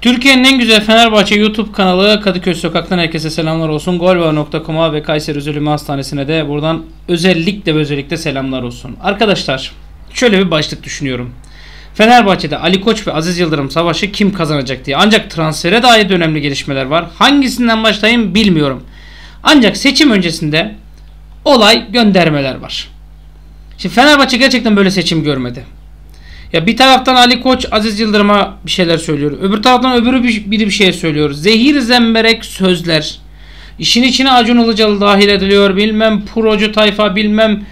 Türkiye'nin en güzel Fenerbahçe YouTube kanalı Kadıköy Sokak'tan herkese selamlar olsun. Golva.com'a ve Kayseri Özel Hastanesi'ne de buradan özellikle selamlar olsun. Arkadaşlar şöyle bir başlık düşünüyorum. Fenerbahçe'de Ali Koç ve Aziz Yıldırım savaşı kim kazanacak diye. Ancak transfere dair de önemli gelişmeler var. Hangisinden başlayayım bilmiyorum. Ancak seçim öncesinde olay göndermeler var. Şimdi Fenerbahçe gerçekten böyle seçim görmedi. Ya bir taraftan Ali Koç Aziz Yıldırım'a bir şeyler söylüyor. Öbür taraftan biri bir şey söylüyor. Zehir zemberek sözler. İşin içine Acun Ilıcalı dahil ediliyor. Bilmem procu tayfa, bilmem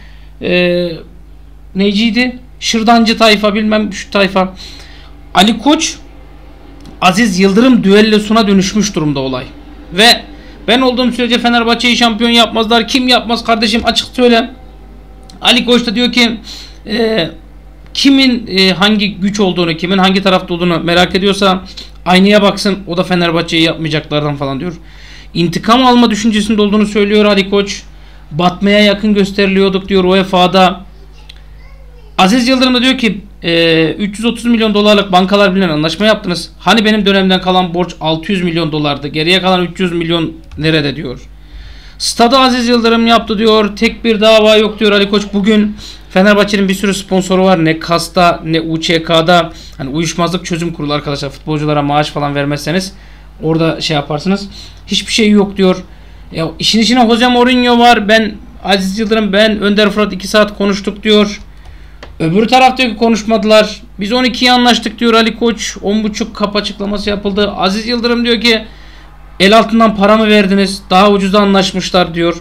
neyciydi? Şırdancı tayfa, bilmem şu tayfa. Ali Koç Aziz Yıldırım düellosuna dönüşmüş durumda olay. Ve ben olduğum sürece Fenerbahçe'yi şampiyon yapmazlar. Kim yapmaz kardeşim, açık söyle. Ali Koç da diyor ki kimin hangi güç olduğunu, kimin hangi tarafta olduğunu merak ediyorsa aynaya baksın, o da Fenerbahçe'yi yapmayacaklardan falan diyor. İntikam alma düşüncesinde olduğunu söylüyor Ali Koç. Batmaya yakın gösteriliyorduk diyor UEFA'da. Aziz Yıldırım da diyor ki 330 milyon dolarlık Bankalar Birliği'yle anlaşma yaptınız. Hani benim dönemden kalan borç 600 milyon dolardı. Geriye kalan 300 milyon nerede diyor. Stadı Aziz Yıldırım yaptı diyor. Tek bir dava yok diyor Ali Koç. Bugün Fenerbahçe'nin bir sürü sponsoru var. Ne KAS'ta ne UÇK'da. Hani uyuşmazlık çözüm kurulu arkadaşlar. Futbolculara maaş falan vermezseniz orada şey yaparsınız. Hiçbir şey yok diyor. Ya işin içine Jose Mourinho var. Aziz Yıldırım, Önder Fırat 2 saat konuştuk diyor. Öbür taraftaki konuşmadılar. Biz 12'ye anlaştık diyor Ali Koç. 10.5 kap açıklaması yapıldı. Aziz Yıldırım diyor ki el altından para mı verdiniz? Daha ucuza anlaşmışlar diyor.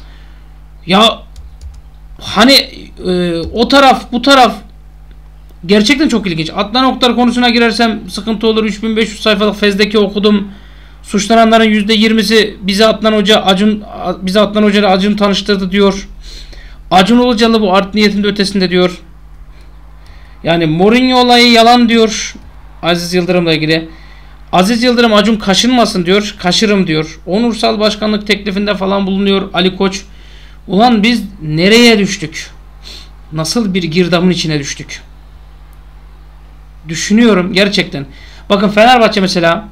Ya hani o taraf bu taraf gerçekten çok ilginç. Adnan Oktar konusuna girersem sıkıntı olur. 3500 sayfalık fezleke okudum. Suçlananların %20'si bizi Adnan Hoca ile Acun tanıştırdı diyor. Acun Ilıcalı bu art niyetin de ötesinde diyor. Yani Mourinho olayı yalan diyor Aziz Yıldırım'la ilgili. Aziz Yıldırım Acun kaşınmasın diyor. Kaşırım diyor. Onursal başkanlık teklifinde falan bulunuyor Ali Koç. Ulan biz nereye düştük? Nasıl bir girdabın içine düştük? Düşünüyorum gerçekten. Bakın Fenerbahçe mesela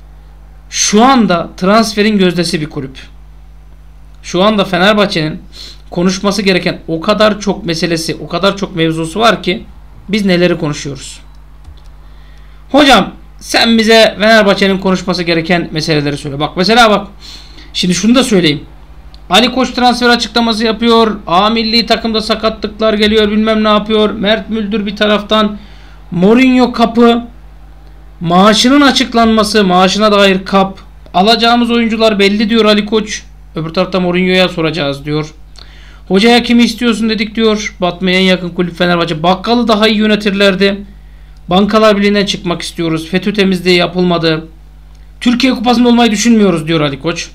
şu anda transferin gözdesi bir kulüp. Şu anda Fenerbahçe'nin konuşması gereken o kadar çok meselesi, o kadar çok mevzusu var ki biz neleri konuşuyoruz? Hocam sen bize Fenerbahçe'nin konuşması gereken meseleleri söyle. Bak mesela bak. Şimdi şunu da söyleyeyim. Ali Koç transfer açıklaması yapıyor. A milli takımda sakatlıklar geliyor. Bilmem ne yapıyor. Mert Müldür bir taraftan. Mourinho kapı. Maaşının açıklanması. Maaşına dair kap. Alacağımız oyuncular belli diyor Ali Koç. Öbür tarafta Mourinho'ya soracağız diyor. Hocaya kimi istiyorsun dedik diyor. Batmaya en yakın kulüp Fenerbahçe. Bakkalı daha iyi yönetirlerdi. Bankalar Birliği'ne çıkmak istiyoruz. FETÖ temizliği yapılmadı. Türkiye Kupası'nda olmayı düşünmüyoruz diyor Ali Koç.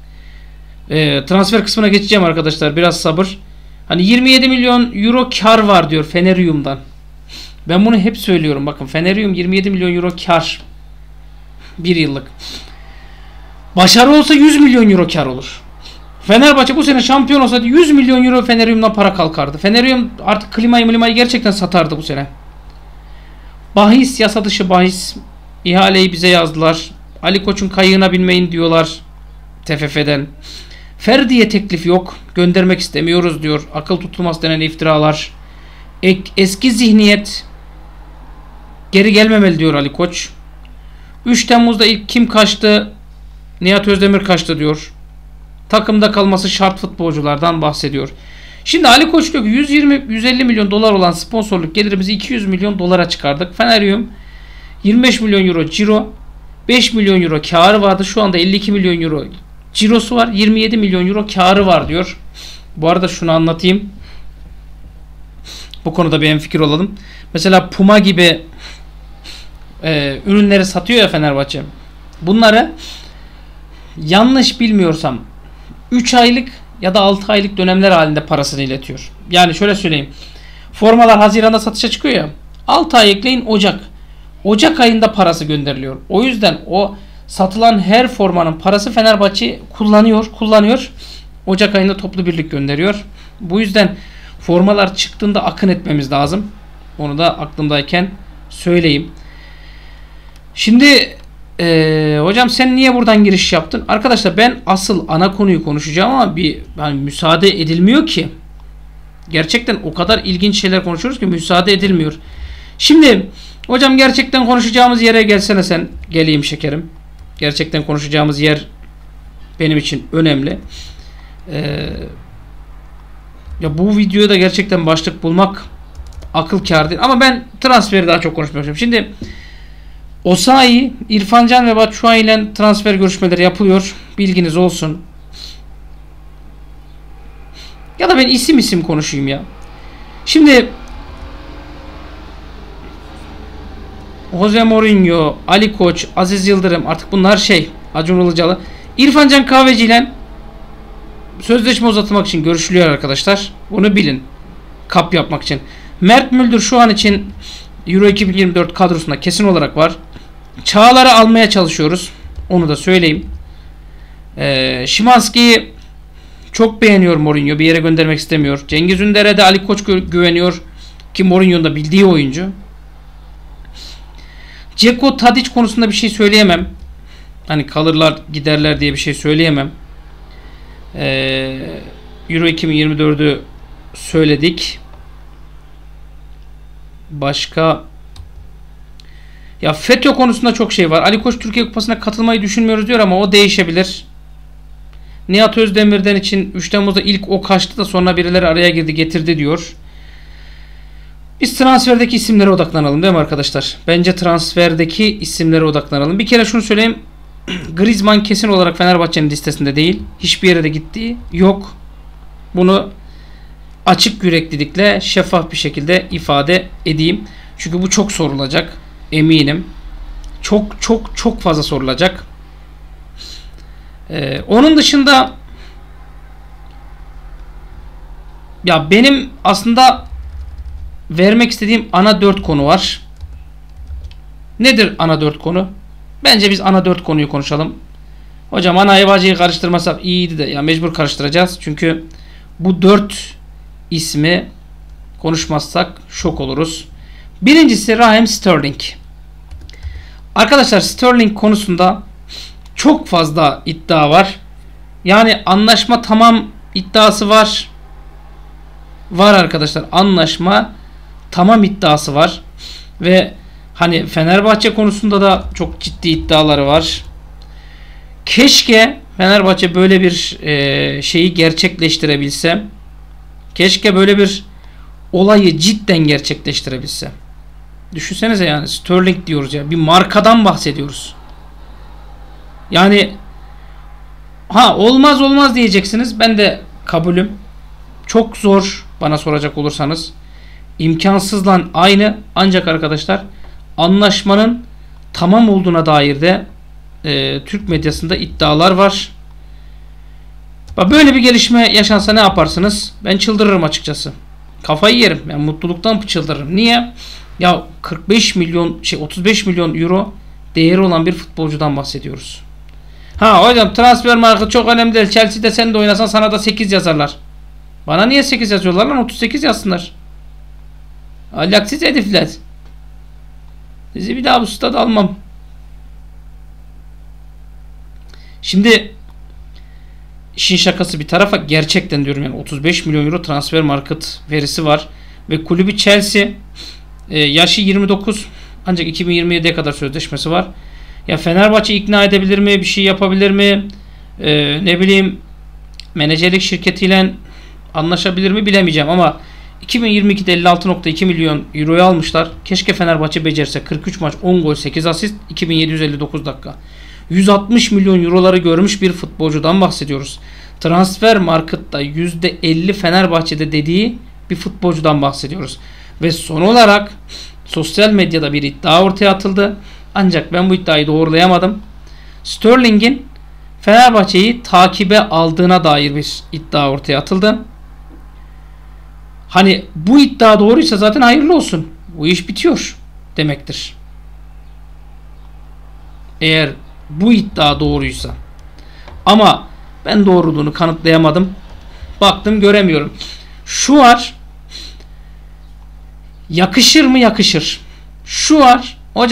Transfer kısmına geçeceğim arkadaşlar. Biraz sabır. Hani 27 milyon euro kar var diyor Feneryum'dan. Ben bunu hep söylüyorum. Bakın Feneryum 27 milyon euro kar. Bir yıllık. Başarı olsa 100 milyon euro kar olur. Fenerbahçe bu sene şampiyon olsaydı 100 milyon euro Feneryum'dan para kalkardı. Feneryum artık klimayı gerçekten satardı bu sene. Bahis, yasa dışı bahis. İhaleyi bize yazdılar. Ali Koç'un kayığına binmeyin diyorlar TFF'den. Ferdi'ye teklif yok. Göndermek istemiyoruz diyor. Akıl tutulmaz denen iftiralar. Eski zihniyet geri gelmemeli diyor Ali Koç. 3 Temmuz'da ilk kim kaçtı? Nihat Özdemir kaçtı diyor. Takımda kalması şart futbolculardan bahsediyor. Şimdi Ali Koç diyor ki 150 milyon dolar olan sponsorluk gelirimizi 200 milyon dolara çıkardık. Feneryum 25 milyon euro ciro, 5 milyon euro karı vardı. Şu anda 52 milyon euro cirosu var. 27 milyon euro karı var diyor. Bu arada şunu anlatayım. Bu konuda bir hemfikir olalım. Mesela Puma gibi ürünleri satıyor ya Fenerbahçe. Bunları yanlış bilmiyorsam 3 aylık ya da 6 aylık dönemler halinde parasını iletiyor. Yani şöyle söyleyeyim. Formalar Haziran'da satışa çıkıyor ya. 6 ay ekleyin Ocak. Ocak ayında parası gönderiliyor. O yüzden o satılan her formanın parası Fenerbahçe kullanıyor. Ocak ayında toplu birlik gönderiyor. Bu yüzden formalar çıktığında akın etmemiz lazım. Onu da aklımdayken söyleyeyim. Şimdi Hocam sen niye buradan giriş yaptın? Arkadaşlar ben asıl ana konuyu konuşacağım ama yani müsaade edilmiyor ki. Gerçekten o kadar ilginç şeyler konuşuyoruz ki müsaade edilmiyor. Şimdi hocam gerçekten konuşacağımız yere gelsene sen. Geleyim şekerim. Gerçekten konuşacağımız yer benim için önemli. Ya bu videoda da gerçekten başlık bulmak akıl kâr değil. Ama ben transferi daha çok konuşmak istiyorum. Şimdi Osayi, İrfan Can ve Batshuayi ile transfer görüşmeleri yapılıyor. Bilginiz olsun. Ya da ben isim konuşayım ya. Şimdi Jose Mourinho, Ali Koç, Aziz Yıldırım, artık bunlar Acun Ilıcalı. İrfan Can Kahveci ile sözleşme uzatmak için görüşülüyor arkadaşlar. Bunu bilin. Kap yapmak için. Mert Müldür şu an için Euro 2024 kadrosunda kesin olarak var. Çağlar'ı almaya çalışıyoruz. Onu da söyleyeyim. Szymański'yi çok beğeniyor Mourinho. Bir yere göndermek istemiyor. Cengiz Ünder'e de Ali Koç güveniyor. Ki Mourinho'nun da bildiği oyuncu. Dzeko, Tadic konusunda bir şey söyleyemem. Hani kalırlar giderler diye bir şey söyleyemem. Euro 2024'ü söyledik. Başka ya FETÖ konusunda çok şey var. Ali Koç Türkiye Kupası'na katılmayı düşünmüyoruz diyor ama o değişebilir. Nihat Özdemir'den için 3 Temmuz'da ilk o kaçtı da sonra birileri araya girdi getirdi diyor. Biz transferdeki isimlere odaklanalım değil mi arkadaşlar? Bence transferdeki isimlere odaklanalım. Bir kere şunu söyleyeyim. Griezmann kesin olarak Fenerbahçe'nin listesinde değil. Hiçbir yere de gittiği yok. Bunu açık yüreklilikle şeffaf bir şekilde ifade edeyim. Çünkü bu çok sorulacak. Eminim. Çok fazla sorulacak. Onun dışında ya benim aslında vermek istediğim ana 4 konu var. Nedir ana 4 konu? Bence biz ana 4 konuyu konuşalım. Hocam anayı bacıyı karıştırmasak iyiydi de ya mecbur karıştıracağız. Çünkü bu 4 ismi konuşmazsak şok oluruz. Birincisi Raheem Sterling. Arkadaşlar Sterling konusunda çok fazla iddia var. Yani anlaşma tamam iddiası var. Var arkadaşlar, anlaşma tamam iddiası var. Ve hani Fenerbahçe konusunda da çok ciddi iddiaları var. Keşke Fenerbahçe böyle bir şeyi gerçekleştirebilse. Keşke böyle bir olayı cidden gerçekleştirebilse. Düşünsenize yani Sterling diyoruz ya. Bir markadan bahsediyoruz. Yani olmaz diyeceksiniz. Ben de kabulüm. Çok zor bana soracak olursanız. İmkansızla aynı. Ancak arkadaşlar anlaşmanın tamam olduğuna dair de Türk medyasında iddialar var. Böyle bir gelişme yaşansa ne yaparsınız? Ben çıldırırım açıkçası. Kafayı yerim. Ben mutluluktan çıldırırım. Niye? Ya 35 milyon euro değeri olan bir futbolcudan bahsediyoruz. Hocam transfer markı çok önemli değil. Chelsea'de sen de oynasan sana da 8 yazarlar. Bana niye 8 yazıyorlar lan? 38 yazsınlar. Alaksız herifler. Sizi bir daha bu stada almam. Şimdi işin şakası bir tarafa, gerçekten diyorum yani 35 milyon euro transfer market verisi var. Ve kulübü Chelsea, yaşı 29 ancak 2027'ye kadar sözleşmesi var. Ya Fenerbahçe ikna edebilir mi? Bir şey yapabilir mi? Ne bileyim, menajerlik şirketiyle anlaşabilir mi bilemeyeceğim ama 2022'de 56.2 milyon euroyu almışlar. Keşke Fenerbahçe becerse. 43 maç 10 gol 8 asist 2759 dakika. 160 milyon euroları görmüş bir futbolcudan bahsediyoruz. Transfer marketta %50 Fenerbahçe'de dediği bir futbolcudan bahsediyoruz. Ve son olarak sosyal medyada bir iddia ortaya atıldı. Ancak ben bu iddiayı doğrulayamadım. Sterling'in Fenerbahçe'yi takibe aldığına dair bir iddia ortaya atıldı. Hani bu iddia doğruysa zaten hayırlı olsun. Bu iş bitiyor demektir. Eğer bu iddia doğruysa. Ama ben doğruluğunu kanıtlayamadım. Baktım göremiyorum. Şu var. Yakışır mı? Yakışır. Şu var. Hocam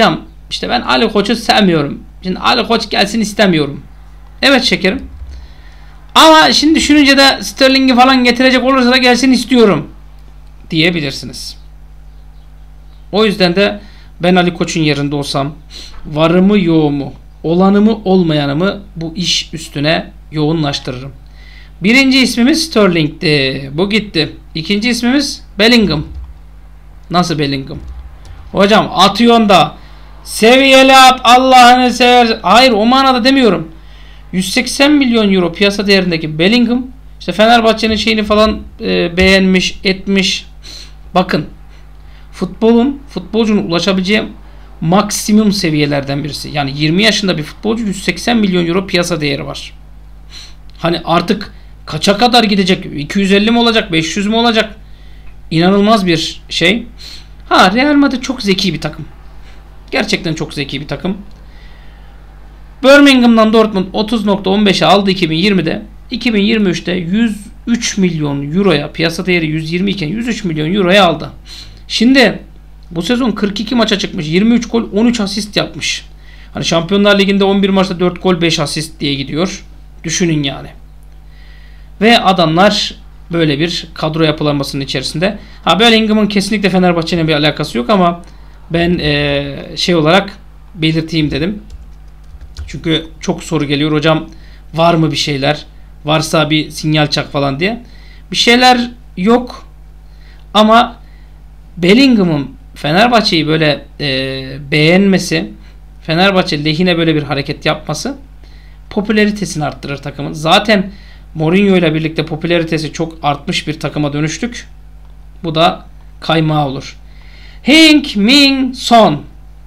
İşte ben Ali Koç'u sevmiyorum. Şimdi Ali Koç gelsin istemiyorum. Evet şekerim. Ama şimdi düşününce de Sterling'i falan getirecek olursa da gelsin istiyorum diyebilirsiniz. O yüzden de ben Ali Koç'un yerinde olsam varı mı yoğu mu, olanı mı olmayanı mı bu iş üstüne yoğunlaştırırım. Birinci ismimiz Sterling'ti. Bu gitti. İkinci ismimiz Bellingham. Nasıl Bellingham? Hocam atıyorsun da seviyeli at, Allah'ını sever. Hayır, o manada demiyorum. 180 milyon euro piyasa değerindeki Bellingham işte Fenerbahçe'nin şeyini falan beğenmiş, etmiş. Bakın, futbolcunun ulaşabileceği maksimum seviyelerden birisi. Yani 20 yaşında bir futbolcu, 180 milyon euro piyasa değeri var. Hani artık kaça kadar gidecek? 250 mi olacak? 500 mi olacak? İnanılmaz bir şey. Ha, Real Madrid çok zeki bir takım. Gerçekten çok zeki bir takım. Birmingham'dan Dortmund 30.15'e aldı 2020'de. 2023'te 103 milyon euroya, piyasa değeri 120 iken 103 milyon euroya aldı. Şimdi bu sezon 42 maça çıkmış. 23 gol, 13 asist yapmış. Hani Şampiyonlar Ligi'nde 11 maçta 4 gol 5 asist diye gidiyor. Düşünün yani. Ve adamlar böyle bir kadro yapılanmasının içerisinde. Ha, Bellingham'ın kesinlikle Fenerbahçe'yle bir alakası yok ama ben şey olarak belirteyim dedim. Çünkü çok soru geliyor. Hocam var mı bir şeyler? Varsa bir sinyal çak falan diye. Bir şeyler yok. Ama Bellingham'ın Fenerbahçe'yi böyle beğenmesi, Fenerbahçe lehine böyle bir hareket yapması popülaritesini arttırır takımın. Zaten Mourinho ile birlikte popülaritesi çok artmış bir takıma dönüştük. Bu da kaymağı olur. Heung-min Son.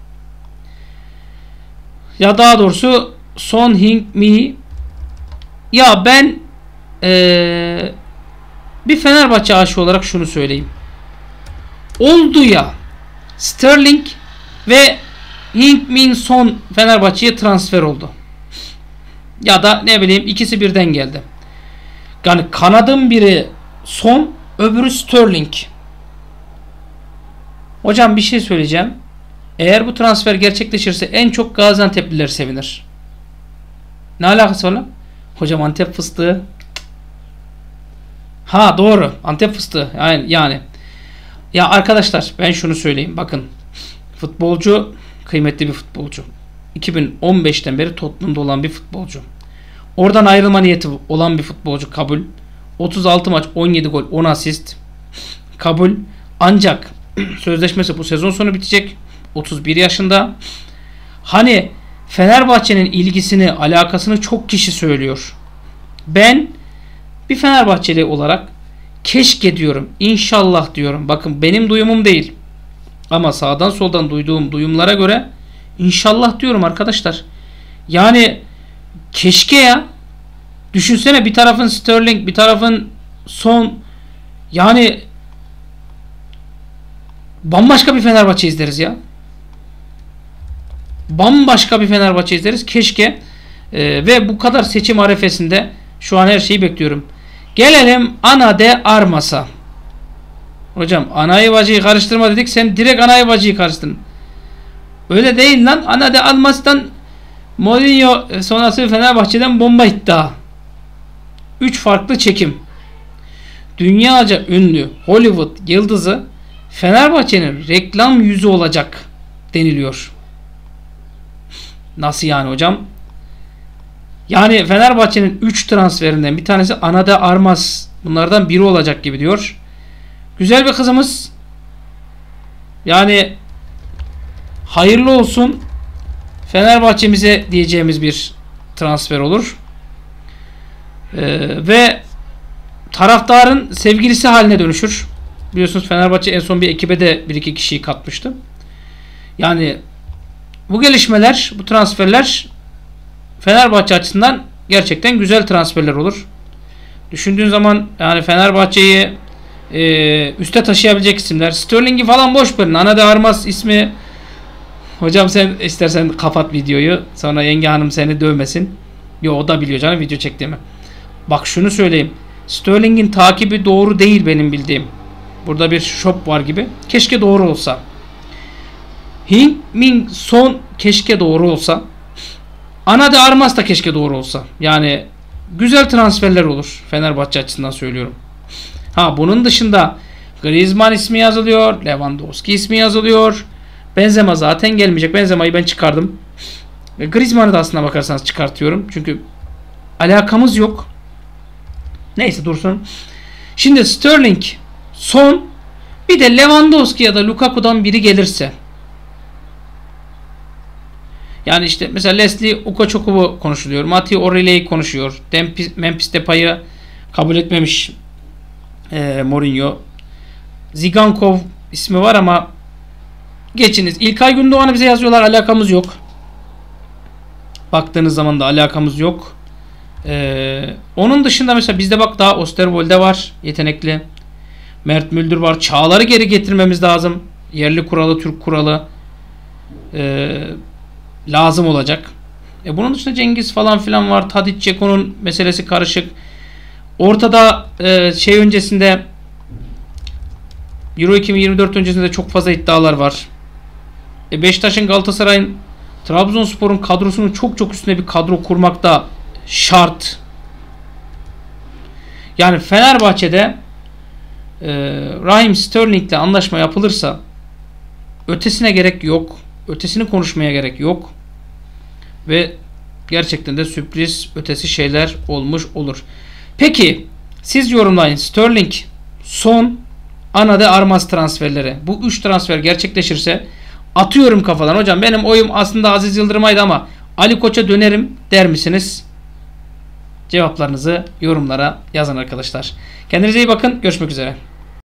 Ya daha doğrusu Son Heung-mi. Ya ben bir Fenerbahçe aşığı olarak şunu söyleyeyim. Oldu ya Sterling ve Heung-min Son Fenerbahçe'ye transfer oldu. Ya da ne bileyim ikisi birden geldi. Yani kanadın biri Son, öbürü Sterling. Hocam bir şey söyleyeceğim. Eğer bu transfer gerçekleşirse en çok Gaziantep'liler sevinir. Ne alakası var lan? Hocam Antep fıstığı. Ha doğru. Antep fıstığı. Yani. Ya arkadaşlar ben şunu söyleyeyim. Bakın. Futbolcu kıymetli bir futbolcu. 2015'ten beri Tottenham'da olan bir futbolcu. Oradan ayrılma niyeti olan bir futbolcu, kabul. 36 maç, 17 gol, 10 asist. Kabul. Ancak sözleşmesi bu sezon sonu bitecek. 31 yaşında. Hani Fenerbahçe'nin ilgisini, alakasını çok kişi söylüyor. Ben bir Fenerbahçeli olarak keşke diyorum, inşallah diyorum. Bakın benim duyumum değil. Ama sağdan soldan duyduğum duyumlara göre inşallah diyorum arkadaşlar. Yani keşke ya. Düşünsene, bir tarafın Sterling, bir tarafın Son. Yani bambaşka bir Fenerbahçe izleriz ya. Bambaşka bir Fenerbahçe izleriz. Keşke. Ve bu kadar seçim arefesinde şu an her şeyi bekliyorum. Gelelim Ana de Armas'a. Hocam anayı bacıyı karıştırma dedik. Sen direkt anayı bacıyı karıştırdın. Öyle değil lan. Ana de Armas'tan Mourinho sonrası Fenerbahçe'den bomba iddia. 3 farklı çekim. Dünyaca ünlü Hollywood yıldızı Fenerbahçe'nin reklam yüzü olacak deniliyor. Nasıl yani hocam? Yani Fenerbahçe'nin 3 transferinden bir tanesi Ana de Armas. Bunlardan biri olacak gibi diyor. Güzel bir kızımız. Yani hayırlı olsun. Fenerbahçe'mize diyeceğimiz bir transfer olur. Ve taraftarın sevgilisi haline dönüşür. Biliyorsunuz Fenerbahçe en son bir ekibe de 1-2 kişiyi katmıştı. Yani bu gelişmeler, bu transferler Fenerbahçe açısından gerçekten güzel transferler olur. Düşündüğün zaman yani Fenerbahçe'yi üste taşıyabilecek isimler. Sterling'i falan boş verin. Ana de Armas ismi. Hocam sen istersen kapat videoyu. Sonra yenge hanım seni dövmesin. Yo, o da biliyor canım video çektiğimi. Bak şunu söyleyeyim. Sterling'in takibi doğru değil benim bildiğim. Burada bir şop var gibi. Keşke doğru olsa. Heung-min Son keşke doğru olsa. Anade Armas da keşke doğru olsa. Yani güzel transferler olur. Fenerbahçe açısından söylüyorum. Ha, bunun dışında Griezmann ismi yazılıyor. Lewandowski ismi yazılıyor. Benzema zaten gelmeyecek. Benzema'yı ben çıkardım. Griezmann'ı da aslına bakarsanız çıkartıyorum. Çünkü alakamız yok. Neyse dursun. Şimdi Sterling, Son, bir de Lewandowski ya da Lukaku'dan biri gelirse. Yani işte mesela Leslie Ugochukwu konuşuluyor. Mati Orel'i konuşuyor. Memphis Depay'ı kabul etmemiş Mourinho. Zigankov ismi var ama geçiniz. İlkay Gündoğan'ı bize yazıyorlar. Alakamız yok. Baktığınız zaman da alakamız yok. Onun dışında mesela bizde bak daha Osterwolde var. Yetenekli. Mert Müldür var. Çağlar'ı geri getirmemiz lazım. Yerli kuralı, Türk kuralı lazım olacak. Bunun dışında Cengiz falan filan var. Tadic, Ceko'nun meselesi karışık. Ortada öncesinde Euro 2024 öncesinde çok fazla iddialar var. Beşiktaş'ın, Galatasaray'ın, Trabzonspor'un kadrosunun çok çok üstüne bir kadro kurmak da şart. Yani Fenerbahçe'de Raheem Sterling'le anlaşma yapılırsa ötesine gerek yok. Ötesini konuşmaya gerek yok. Ve gerçekten de sürpriz ötesi şeyler olmuş olur. Peki siz yorumlayın. Sterling, Son, Anade Armas transferleri. Bu 3 transfer gerçekleşirse atıyorum kafadan. Hocam benim oyum aslında Aziz Yıldırım'aydı ama Ali Koç'a dönerim der misiniz? Cevaplarınızı yorumlara yazın arkadaşlar. Kendinize iyi bakın. Görüşmek üzere.